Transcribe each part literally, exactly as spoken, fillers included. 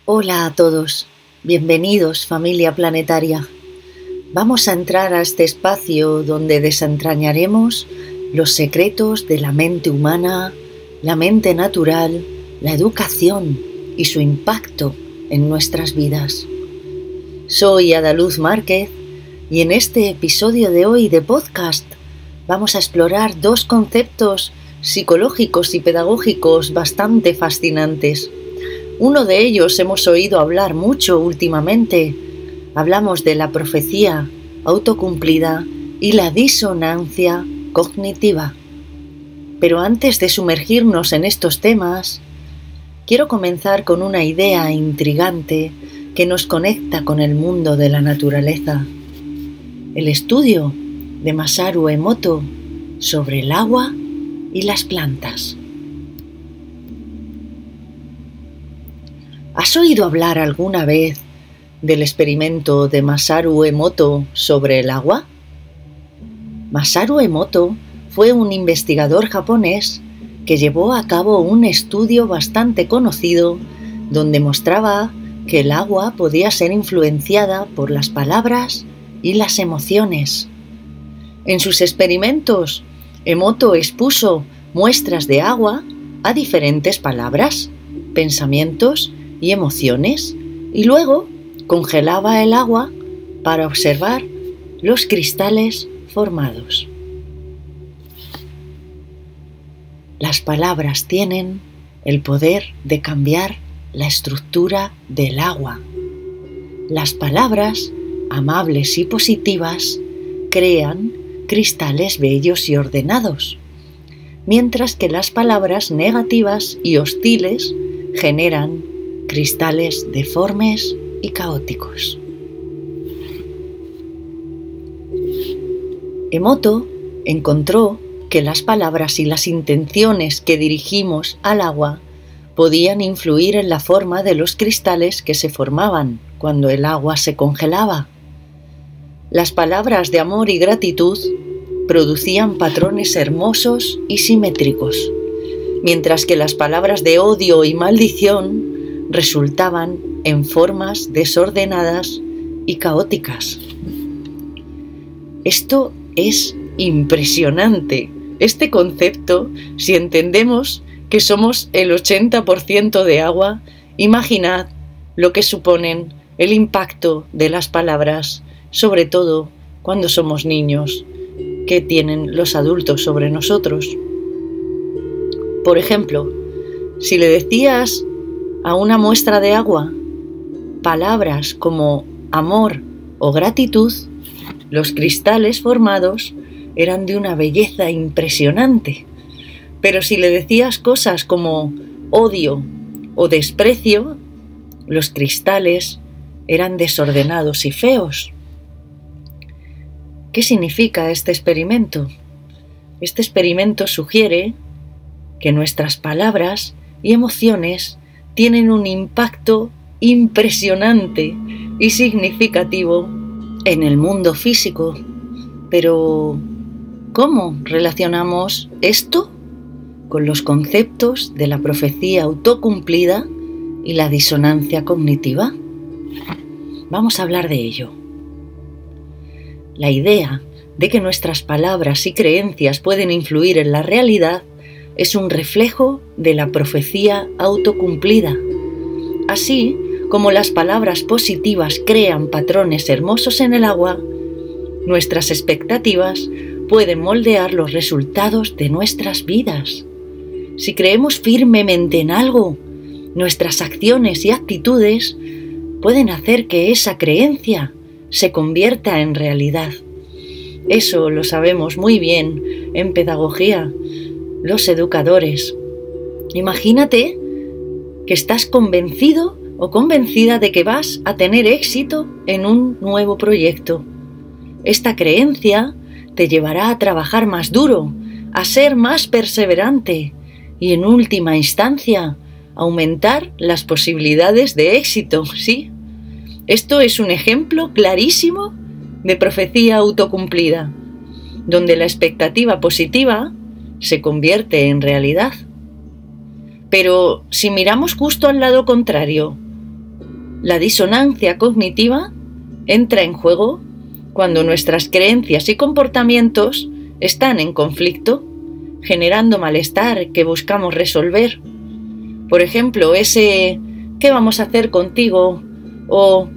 Hola a todos, bienvenidos familia planetaria. Vamos a entrar a este espacio donde desentrañaremos los secretos de la mente humana, la mente natural, la educación y su impacto en nuestras vidas. Soy Adaluz Márquez y en este episodio de hoy de podcast vamos a explorar dos conceptos psicológicos y pedagógicos bastante fascinantes. Uno de ellos hemos oído hablar mucho últimamente. Hablamos de la profecía autocumplida y la disonancia cognitiva. Pero antes de sumergirnos en estos temas, quiero comenzar con una idea intrigante que nos conecta con el mundo de la naturaleza. El estudio de Masaru Emoto sobre el agua y las plantas. ¿Has oído hablar alguna vez del experimento de Masaru Emoto sobre el agua? Masaru Emoto fue un investigador japonés que llevó a cabo un estudio bastante conocido donde mostraba que el agua podía ser influenciada por las palabras y las emociones. En sus experimentos, Emoto expuso muestras de agua a diferentes palabras, pensamientos y emociones, y luego congelaba el agua para observar los cristales formados. Las palabras tienen el poder de cambiar la estructura del agua. Las palabras amables y positivas crean cristales bellos y ordenados, mientras que las palabras negativas y hostiles generan cristales deformes y caóticos. Emoto encontró que las palabras y las intenciones que dirigimos al agua podían influir en la forma de los cristales que se formaban cuando el agua se congelaba. Las palabras de amor y gratitud producían patrones hermosos y simétricos, mientras que las palabras de odio y maldición resultaban en formas desordenadas y caóticas. Esto es impresionante, este concepto, si entendemos que somos el ochenta por ciento de agua. Imaginad lo que suponen el impacto de las palabras, sobre todo cuando somos niños, que tienen los adultos sobre nosotros. Por ejemplo, si le decías a una muestra de agua palabras como amor o gratitud, los cristales formados eran de una belleza impresionante. Pero si le decías cosas como odio o desprecio, los cristales eran desordenados y feos. ¿Qué significa este experimento? Este experimento sugiere que nuestras palabras y emociones tienen un impacto impresionante y significativo en el mundo físico. Pero, ¿cómo relacionamos esto con los conceptos de la profecía autocumplida y la disonancia cognitiva? Vamos a hablar de ello. La idea de que nuestras palabras y creencias pueden influir en la realidad es un reflejo de la profecía autocumplida. Así como las palabras positivas crean patrones hermosos en el agua, nuestras expectativas pueden moldear los resultados de nuestras vidas. Si creemos firmemente en algo, nuestras acciones y actitudes pueden hacer que esa creencia se convierta en realidad. Eso lo sabemos muy bien en pedagogía, los educadores. Imagínate que estás convencido o convencida de que vas a tener éxito en un nuevo proyecto. Esta creencia te llevará a trabajar más duro, a ser más perseverante y, en última instancia, aumentar las posibilidades de éxito, ¿sí? Esto es un ejemplo clarísimo de profecía autocumplida, donde la expectativa positiva se convierte en realidad. Pero si miramos justo al lado contrario, La disonancia cognitiva entra en juego cuando nuestras creencias y comportamientos están en conflicto, generando malestar que buscamos resolver. Por ejemplo, ese ¿qué vamos a hacer contigo? O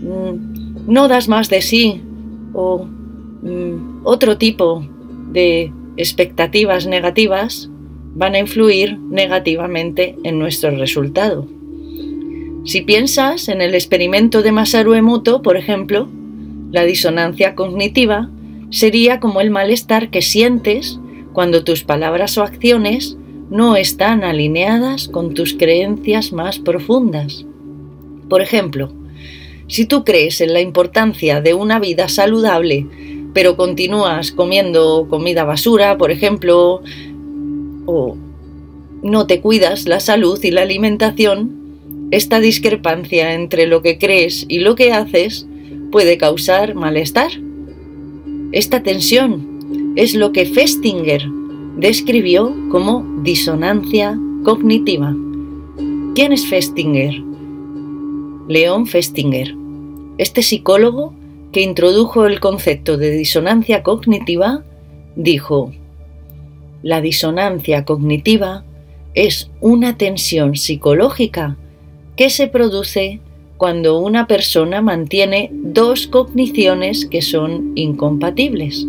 no das más de sí, o mm, otro tipo de expectativas negativas van a influir negativamente en nuestro resultado. Si piensas en el experimento de Masaru Emoto, por ejemplo, la disonancia cognitiva sería como el malestar que sientes cuando tus palabras o acciones no están alineadas con tus creencias más profundas. Por ejemplo, si tú crees en la importancia de una vida saludable, pero continúas comiendo comida basura, por ejemplo, o no te cuidas la salud y la alimentación, esta discrepancia entre lo que crees y lo que haces puede causar malestar. Esta tensión es lo que Festinger describió como disonancia cognitiva. ¿Quién es Festinger? Leon Festinger. Este psicólogo que introdujo el concepto de disonancia cognitiva dijo: la disonancia cognitiva es una tensión psicológica que se produce cuando una persona mantiene dos cogniciones que son incompatibles,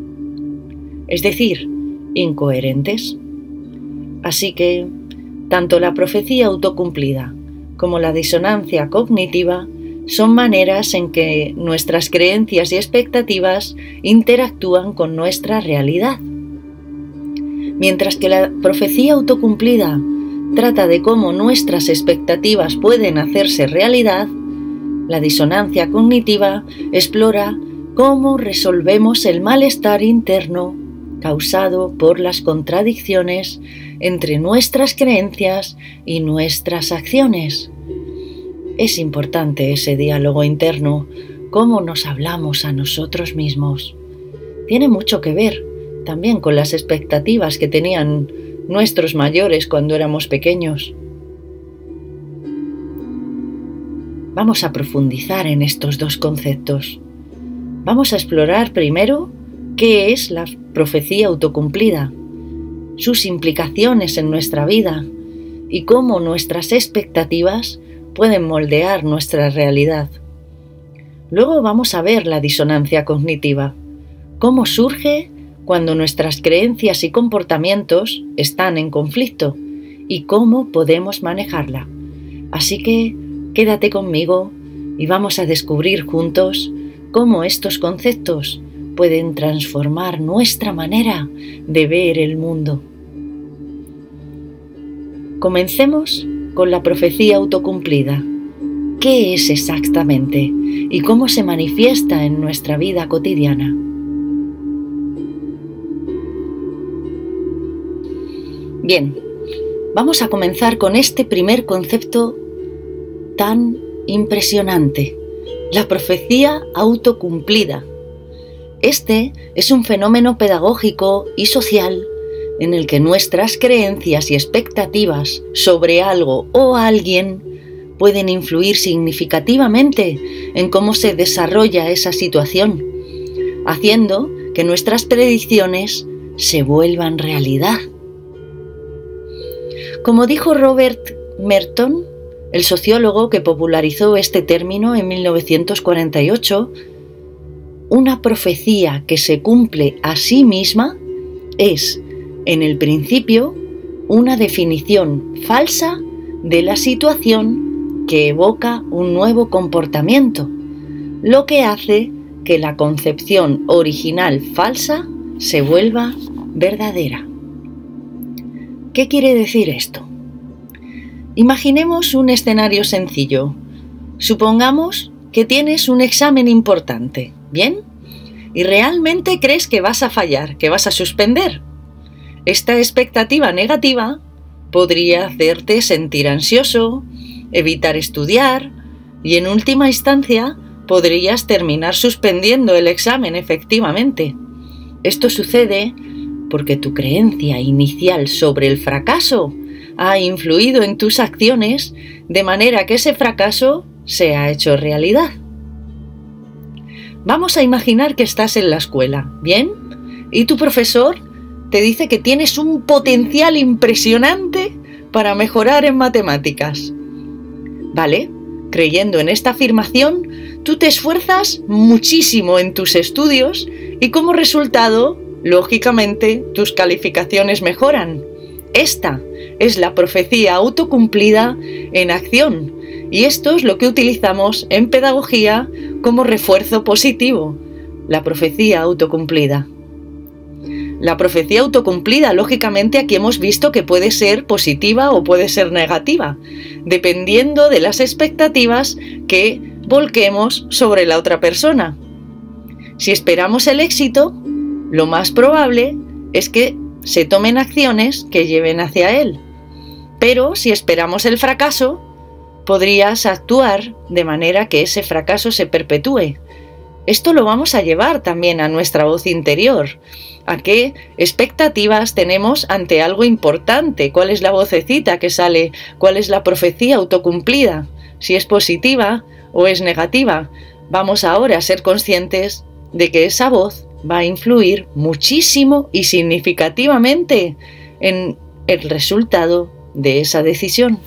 es decir, incoherentes. Así que, tanto la profecía autocumplida como la disonancia cognitiva son maneras en que nuestras creencias y expectativas interactúan con nuestra realidad. Mientras que la profecía autocumplida trata de cómo nuestras expectativas pueden hacerse realidad, la disonancia cognitiva explora cómo resolvemos el malestar interno causado por las contradicciones entre nuestras creencias y nuestras acciones. Es importante ese diálogo interno, cómo nos hablamos a nosotros mismos. Tiene mucho que ver también con las expectativas que tenían nuestros mayores cuando éramos pequeños. Vamos a profundizar en estos dos conceptos. Vamos a explorar primero qué es la profecía autocumplida, sus implicaciones en nuestra vida y cómo nuestras expectativas pueden moldear nuestra realidad. Luego vamos a ver la disonancia cognitiva, cómo surge cuando nuestras creencias y comportamientos están en conflicto y cómo podemos manejarla. Así que quédate conmigo y vamos a descubrir juntos cómo estos conceptos pueden transformar nuestra manera de ver el mundo. Comencemos con la profecía autocumplida. ¿Qué es exactamente y cómo se manifiesta en nuestra vida cotidiana? Bien, vamos a comenzar con este primer concepto tan impresionante, la profecía autocumplida. Este es un fenómeno pedagógico y social en el que nuestras creencias y expectativas sobre algo o alguien pueden influir significativamente en cómo se desarrolla esa situación, haciendo que nuestras predicciones se vuelvan realidad. Como dijo Robert Merton, el sociólogo que popularizó este término en mil novecientos cuarenta y ocho, una profecía que se cumple a sí misma es, en el principio, una definición falsa de la situación que evoca un nuevo comportamiento, lo que hace que la concepción original falsa se vuelva verdadera. ¿Qué quiere decir esto? Imaginemos un escenario sencillo. Supongamos que tienes un examen importante, ¿bien? Y realmente crees que vas a fallar, que vas a suspender. Esta expectativa negativa podría hacerte sentir ansioso, evitar estudiar y en última instancia podrías terminar suspendiendo el examen efectivamente. Esto sucede porque tu creencia inicial sobre el fracaso ha influido en tus acciones de manera que ese fracaso se ha hecho realidad. Vamos a imaginar que estás en la escuela, ¿bien? Y tu profesor te dice que tienes un potencial impresionante para mejorar en matemáticas. ¿Vale? Creyendo en esta afirmación, tú te esfuerzas muchísimo en tus estudios y como resultado, lógicamente, tus calificaciones mejoran. Esta es la profecía autocumplida en acción y esto es lo que utilizamos en pedagogía como refuerzo positivo, la profecía autocumplida. La profecía autocumplida, lógicamente, aquí hemos visto que puede ser positiva o puede ser negativa, dependiendo de las expectativas que volquemos sobre la otra persona. Si esperamos el éxito, lo más probable es que se tomen acciones que lleven hacia él. Pero si esperamos el fracaso, podrías actuar de manera que ese fracaso se perpetúe. Esto lo vamos a llevar también a nuestra voz interior. ¿A qué expectativas tenemos ante algo importante? ¿Cuál es la vocecita que sale? ¿Cuál es la profecía autocumplida? Si es positiva o es negativa. Vamos ahora a ser conscientes de que esa voz va a influir muchísimo y significativamente en el resultado de esa decisión.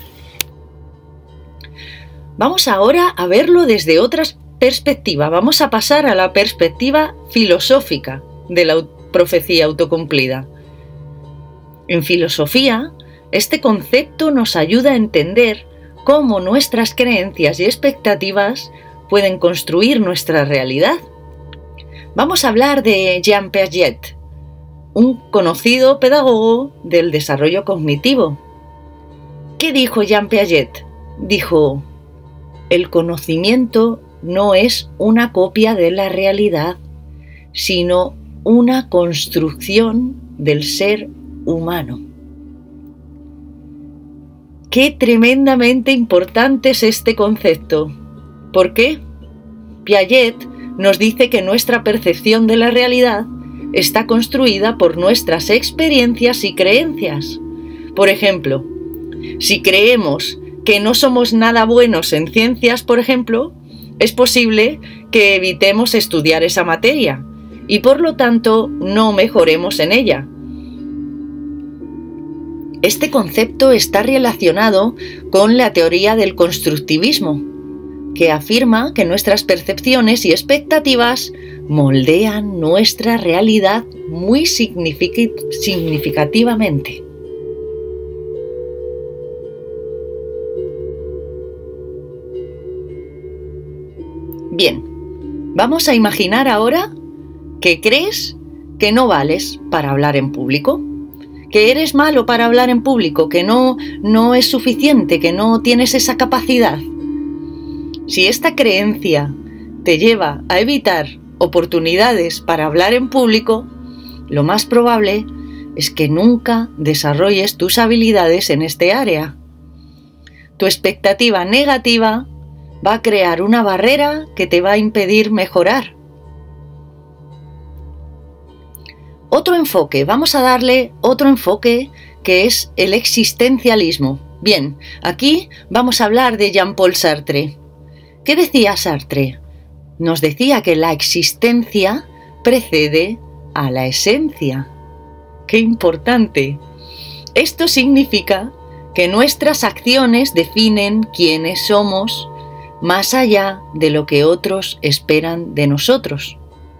Vamos ahora a verlo desde otra perspectiva. Vamos a pasar a la perspectiva filosófica de la profecía autocumplida. En filosofía, este concepto nos ayuda a entender cómo nuestras creencias y expectativas pueden construir nuestra realidad. Vamos a hablar de Jean Piaget, un conocido pedagogo del desarrollo cognitivo. ¿Qué dijo Jean Piaget? Dijo: el conocimiento no es una copia de la realidad, sino una construcción del ser humano. Qué tremendamente importante es este concepto. ¿Por qué? Piaget nos dice que nuestra percepción de la realidad está construida por nuestras experiencias y creencias. Por ejemplo, si creemos que no somos nada buenos en ciencias, por ejemplo, es posible que evitemos estudiar esa materia y por lo tanto no mejoremos en ella. Este concepto está relacionado con la teoría del constructivismo, que afirma que nuestras percepciones y expectativas moldean nuestra realidad muy significativamente. Bien, vamos a imaginar ahora que crees que no vales para hablar en público, que eres malo para hablar en público, que no, no es suficiente, que no tienes esa capacidad. Si esta creencia te lleva a evitar oportunidades para hablar en público, lo más probable es que nunca desarrolles tus habilidades en este área. Tu expectativa negativa va a crear una barrera que te va a impedir mejorar. Otro enfoque, vamos a darle otro enfoque que es el existencialismo. Bien, aquí vamos a hablar de Jean-Paul Sartre. ¿Qué decía Sartre? Nos decía que la existencia precede a la esencia. ¡Qué importante! Esto significa que nuestras acciones definen quiénes somos, más allá de lo que otros esperan de nosotros.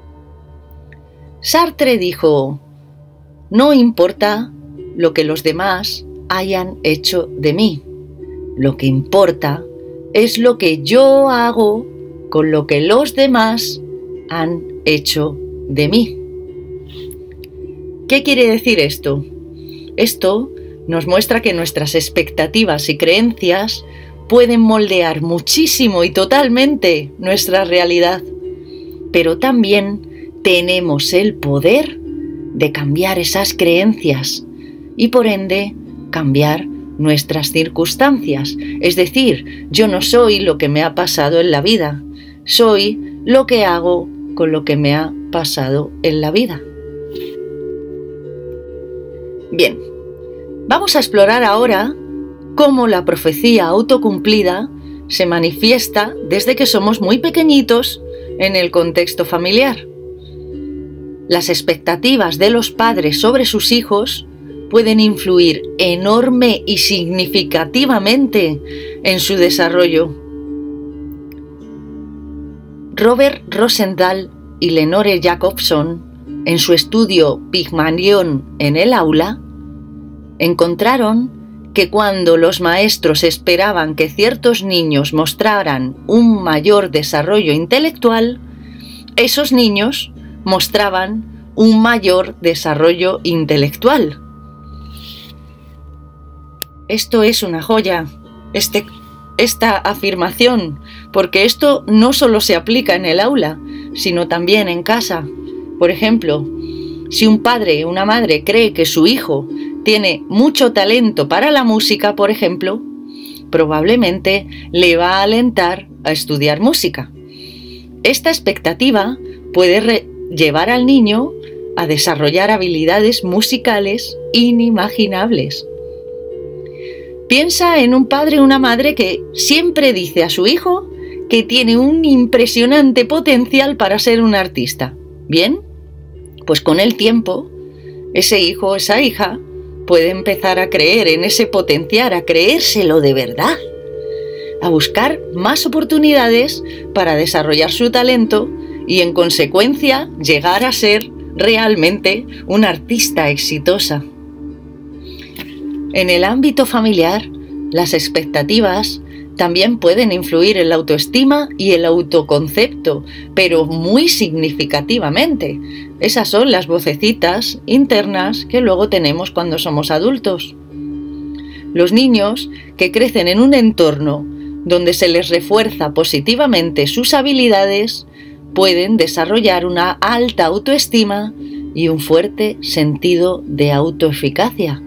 Sartre dijo: no importa lo que los demás hayan hecho de mí, lo que importa es lo que yo hago con lo que los demás han hecho de mí. ¿Qué quiere decir esto? Esto nos muestra que nuestras expectativas y creencias pueden moldear muchísimo y totalmente nuestra realidad, pero también tenemos el poder de cambiar esas creencias y por ende cambiar nuestras circunstancias. Es decir, yo no soy lo que me ha pasado en la vida, soy lo que hago con lo que me ha pasado en la vida. Bien, vamos a explorar ahora cómo la profecía autocumplida se manifiesta desde que somos muy pequeñitos en el contexto familiar. Las expectativas de los padres sobre sus hijos pueden influir enorme y significativamente en su desarrollo. Robert Rosendahl y Lenore Jacobson, en su estudio Pigmalión en el aula, encontraron que cuando los maestros esperaban que ciertos niños mostraran un mayor desarrollo intelectual, esos niños mostraban un mayor desarrollo intelectual. Esto es una joya, este, esta afirmación, porque esto no solo se aplica en el aula, sino también en casa. Por ejemplo, si un padre o una madre cree que su hijo tiene mucho talento para la música, por ejemplo, probablemente le va a alentar a estudiar música. Esta expectativa puede llevar al niño a desarrollar habilidades musicales inimaginables. Piensa en un padre o una madre que siempre dice a su hijo que tiene un impresionante potencial para ser un artista. Bien, pues con el tiempo, ese hijo o esa hija puede empezar a creer en ese potencial, a creérselo de verdad, a buscar más oportunidades para desarrollar su talento y, en consecuencia, llegar a ser realmente una artista exitosa. En el ámbito familiar, las expectativas también pueden influir en la autoestima y el autoconcepto, pero muy significativamente. Esas son las vocecitas internas que luego tenemos cuando somos adultos. Los niños que crecen en un entorno donde se les refuerza positivamente sus habilidades pueden desarrollar una alta autoestima y un fuerte sentido de autoeficacia.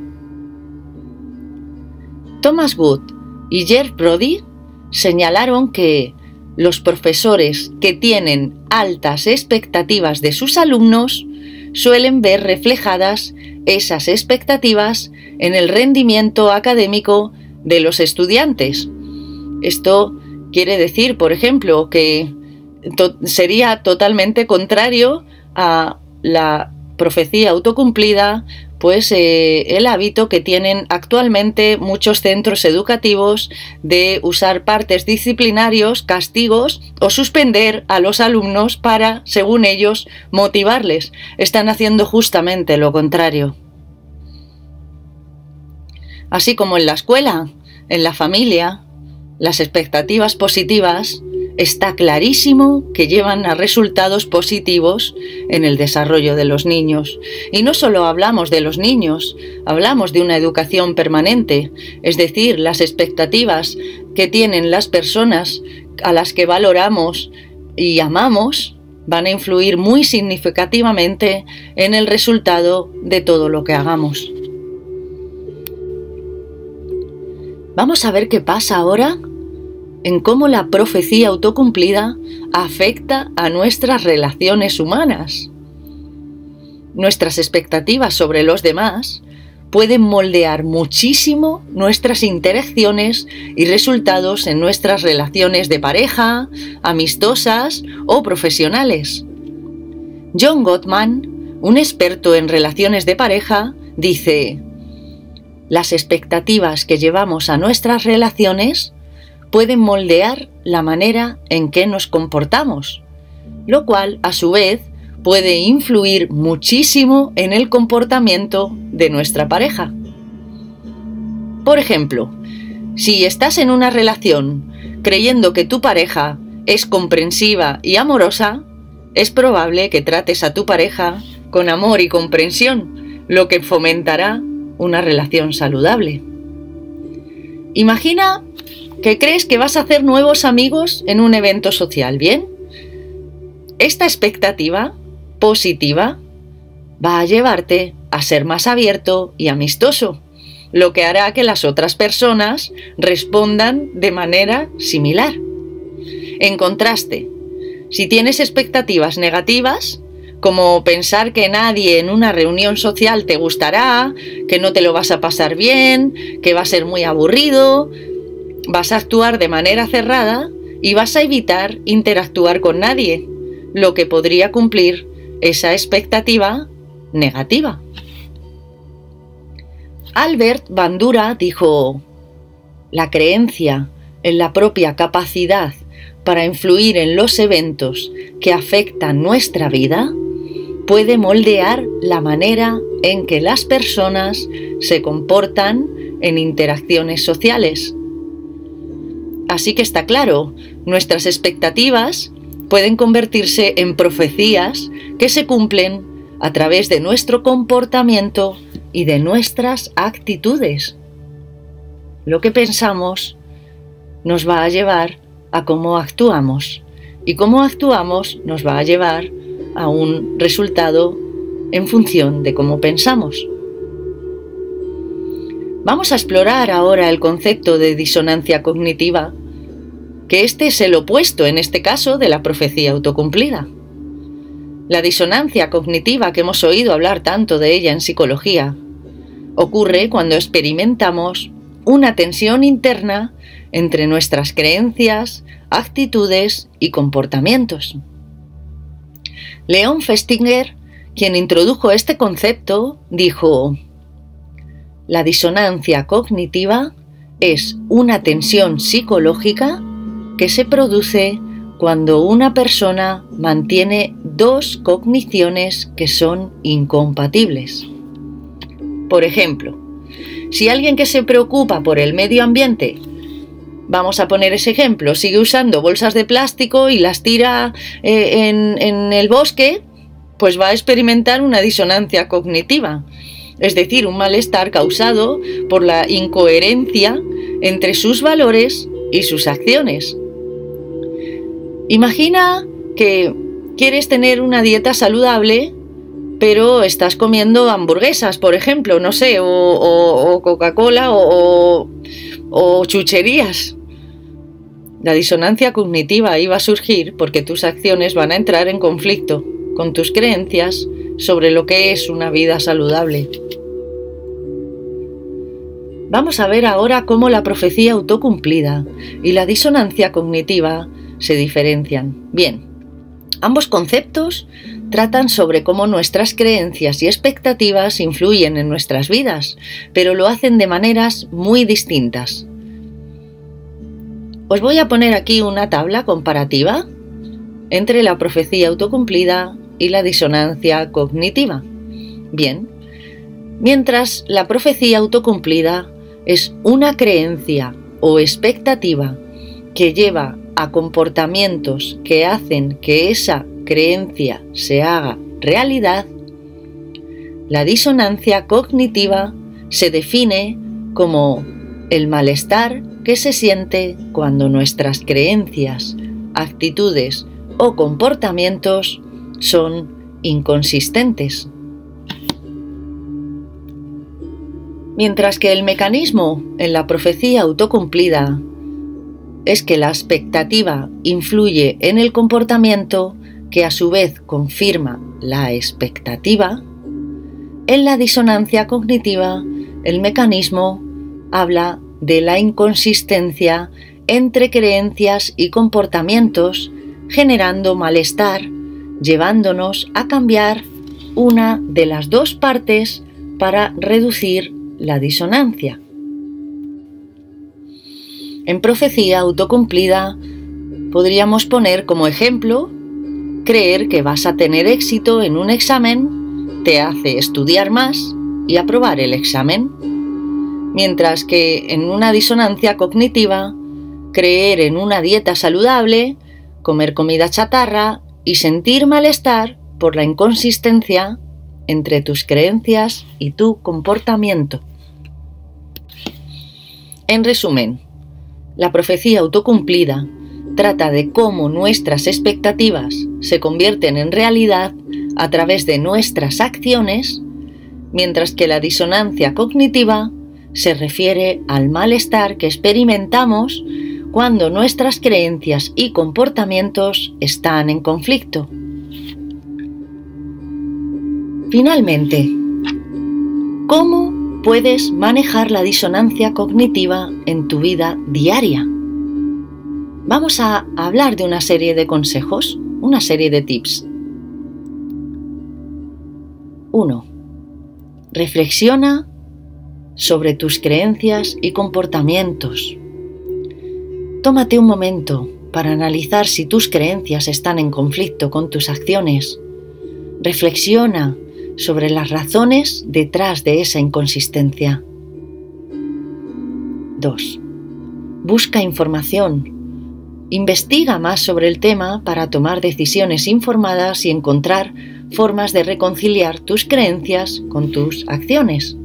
Thomas Wood y Jeff Brody señalaron que los profesores que tienen altas expectativas de sus alumnos suelen ver reflejadas esas expectativas en el rendimiento académico de los estudiantes. Esto quiere decir, por ejemplo, que to- sería totalmente contrario a la profecía autocumplida, pues eh, el hábito que tienen actualmente muchos centros educativos de usar partes disciplinarios, castigos o suspender a los alumnos para, según ellos, motivarles. Están haciendo justamente lo contrario. Así como en la escuela, en la familia, las expectativas positivas está clarísimo que llevan a resultados positivos en el desarrollo de los niños. Y no solo hablamos de los niños, hablamos de una educación permanente, es decir, las expectativas que tienen las personas a las que valoramos y amamos van a influir muy significativamente en el resultado de todo lo que hagamos. Vamos a ver qué pasa ahora en cómo la profecía autocumplida afecta a nuestras relaciones humanas. Nuestras expectativas sobre los demás pueden moldear muchísimo nuestras interacciones y resultados en nuestras relaciones de pareja, amistosas o profesionales. John Gottman, un experto en relaciones de pareja, dice: las expectativas que llevamos a nuestras relaciones pueden moldear la manera en que nos comportamos, lo cual, a su vez, puede influir muchísimo en el comportamiento de nuestra pareja. Por ejemplo, si estás en una relación creyendo que tu pareja es comprensiva y amorosa, es probable que trates a tu pareja con amor y comprensión, lo que fomentará una relación saludable. Imagina que crees que vas a hacer nuevos amigos en un evento social, ¿bien? Esta expectativa positiva va a llevarte a ser más abierto y amistoso, lo que hará que las otras personas respondan de manera similar. En contraste, si tienes expectativas negativas, como pensar que nadie en una reunión social te gustará, que no te lo vas a pasar bien, que va a ser muy aburrido, Vas a actuar de manera cerrada y vas a evitar interactuar con nadie, lo que podría cumplir esa expectativa negativa. Albert Bandura dijo: la creencia en la propia capacidad para influir en los eventos que afectan nuestra vida puede moldear la manera en que las personas se comportan en interacciones sociales. Así que está claro, nuestras expectativas pueden convertirse en profecías que se cumplen a través de nuestro comportamiento y de nuestras actitudes. Lo que pensamos nos va a llevar a cómo actuamos, y cómo actuamos nos va a llevar a un resultado en función de cómo pensamos. Vamos a explorar ahora el concepto de disonancia cognitiva, que este es el opuesto, en este caso, de la profecía autocumplida. La disonancia cognitiva, que hemos oído hablar tanto de ella en psicología, ocurre cuando experimentamos una tensión interna entre nuestras creencias, actitudes y comportamientos. Leon Festinger, quien introdujo este concepto, dijo: la disonancia cognitiva es una tensión psicológica que se produce cuando una persona mantiene dos cogniciones que son incompatibles. Por ejemplo, si alguien que se preocupa por el medio ambiente, vamos a poner ese ejemplo, sigue usando bolsas de plástico y las tira eh, en, en el bosque, pues va a experimentar una disonancia cognitiva, es decir, un malestar causado por la incoherencia entre sus valores y sus acciones. Imagina que quieres tener una dieta saludable, pero estás comiendo hamburguesas, por ejemplo, no sé, o, o, o Coca-Cola o, o, o chucherías. La disonancia cognitiva iba a surgir porque tus acciones van a entrar en conflicto con tus creencias sobre lo que es una vida saludable. Vamos a ver ahora cómo la profecía autocumplida y la disonancia cognitiva se diferencian. Bien, ambos conceptos tratan sobre cómo nuestras creencias y expectativas influyen en nuestras vidas, pero lo hacen de maneras muy distintas. Os voy a poner aquí una tabla comparativa entre la profecía autocumplida y la disonancia cognitiva. Bien, mientras la profecía autocumplida es una creencia o expectativa que lleva a comportamientos que hacen que esa creencia se haga realidad, la disonancia cognitiva se define como el malestar que se siente cuando nuestras creencias, actitudes o comportamientos son inconsistentes. Mientras que el mecanismo en la profecía autocumplida es que la expectativa influye en el comportamiento que a su vez confirma la expectativa, en la disonancia cognitiva el mecanismo habla de la inconsistencia entre creencias y comportamientos, generando malestar, llevándonos a cambiar una de las dos partes para reducir la disonancia. En profecía autocumplida podríamos poner como ejemplo: creer que vas a tener éxito en un examen te hace estudiar más y aprobar el examen, mientras que en una disonancia cognitiva, creer en una dieta saludable, comer comida chatarra y sentir malestar por la inconsistencia entre tus creencias y tu comportamiento. En resumen, la profecía autocumplida trata de cómo nuestras expectativas se convierten en realidad a través de nuestras acciones, mientras que la disonancia cognitiva se refiere al malestar que experimentamos cuando nuestras creencias y comportamientos están en conflicto. Finalmente, ¿cómo puedes manejar la disonancia cognitiva en tu vida diaria. Vamos a hablar de una serie de consejos, una serie de tips. uno. Reflexiona sobre tus creencias y comportamientos. Tómate un momento para analizar si tus creencias están en conflicto con tus acciones. Reflexiona sobre las razones detrás de esa inconsistencia. dos. Busca información. Investiga más sobre el tema para tomar decisiones informadas y encontrar formas de reconciliar tus creencias con tus acciones.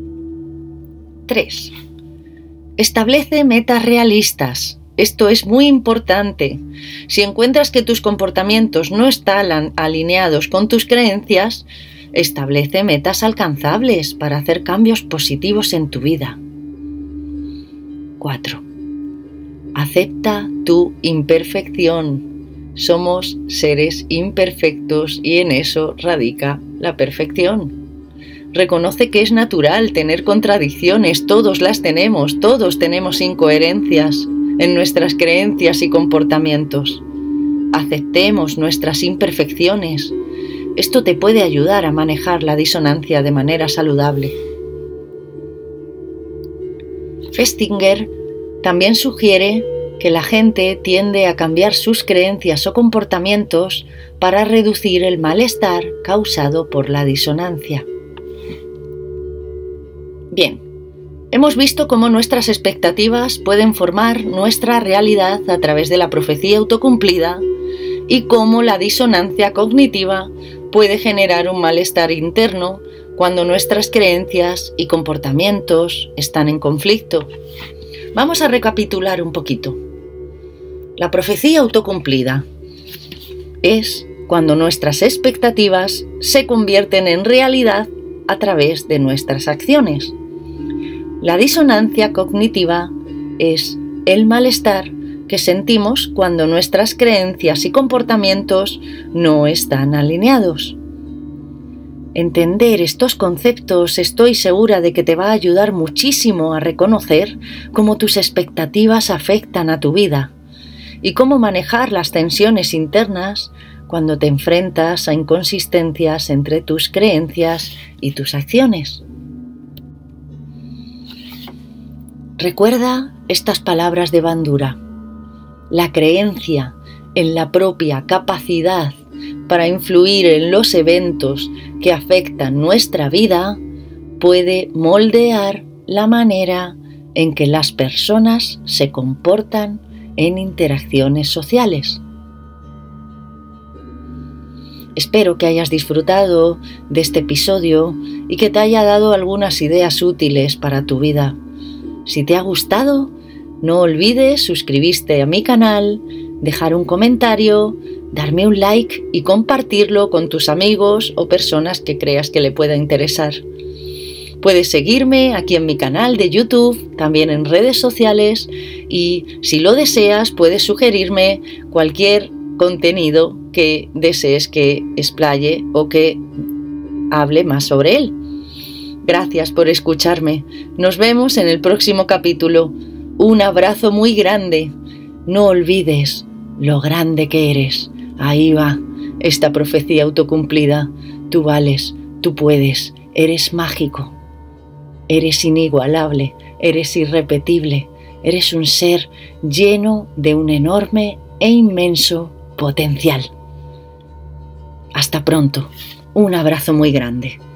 tres. Establece metas realistas. Esto es muy importante. Si encuentras que tus comportamientos no están alineados con tus creencias, establece metas alcanzables para hacer cambios positivos en tu vida. cuatro. Acepta tu imperfección. Somos seres imperfectos y en eso radica la perfección. Reconoce que es natural tener contradicciones, todos las tenemos, todos tenemos incoherencias en nuestras creencias y comportamientos. Aceptemos nuestras imperfecciones. Esto te puede ayudar a manejar la disonancia de manera saludable. Festinger también sugiere que la gente tiende a cambiar sus creencias o comportamientos para reducir el malestar causado por la disonancia. Bien, hemos visto cómo nuestras expectativas pueden formar nuestra realidad a través de la profecía autocumplida y cómo la disonancia cognitiva puede generar un malestar interno cuando nuestras creencias y comportamientos están en conflicto. Vamos a recapitular un poquito. La profecía autocumplida es cuando nuestras expectativas se convierten en realidad a través de nuestras acciones. La disonancia cognitiva es el malestar que sentimos cuando nuestras creencias y comportamientos no están alineados. Entender estos conceptos estoy segura de que te va a ayudar muchísimo a reconocer cómo tus expectativas afectan a tu vida y cómo manejar las tensiones internas cuando te enfrentas a inconsistencias entre tus creencias y tus acciones. Recuerda estas palabras de Bandura. La creencia en la propia capacidad para influir en los eventos que afectan nuestra vida puede moldear la manera en que las personas se comportan en interacciones sociales. Espero que hayas disfrutado de este episodio y que te haya dado algunas ideas útiles para tu vida. Si te ha gustado, no olvides suscribirte a mi canal, dejar un comentario, darme un like y compartirlo con tus amigos o personas que creas que le pueda interesar. Puedes seguirme aquí en mi canal de YouTube, también en redes sociales y, si lo deseas, puedes sugerirme cualquier contenido que desees que explaye o que hable más sobre él. Gracias por escucharme. Nos vemos en el próximo capítulo. Un abrazo muy grande. No olvides lo grande que eres. Ahí va, esta profecía autocumplida. Tú vales, tú puedes, eres mágico. Eres inigualable, eres irrepetible. Eres un ser lleno de un enorme e inmenso potencial. Hasta pronto. Un abrazo muy grande.